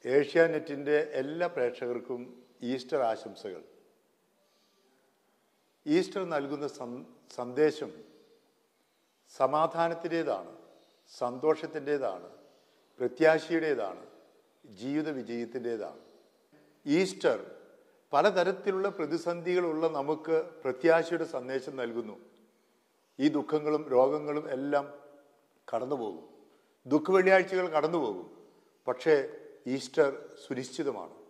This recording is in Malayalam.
ഏഷ്യാനെറ്റിൻ്റെ എല്ലാ പ്രേക്ഷകർക്കും ഈസ്റ്റർ ആശംസകൾ. ഈസ്റ്റർ നൽകുന്ന സന്ദേശം സമാധാനത്തിൻ്റേതാണ്, സന്തോഷത്തിൻ്റേതാണ്, പ്രത്യാശയുടേതാണ്, ജീവിത വിജയത്തിൻ്റേതാണ്. ഈസ്റ്റർ പലതരത്തിലുള്ള പ്രതിസന്ധികളുള്ള നമുക്ക് പ്രത്യാശയുടെ സന്ദേശം നൽകുന്നു. ഈ ദുഃഖങ്ങളും രോഗങ്ങളും എല്ലാം കടന്നുപോകും, ദുഃഖ വെള്ളിയാഴ്ചകൾ കടന്നുപോകും. പക്ഷേ ഈസ്റ്റർ സുനിശ്ചിതമാണ്.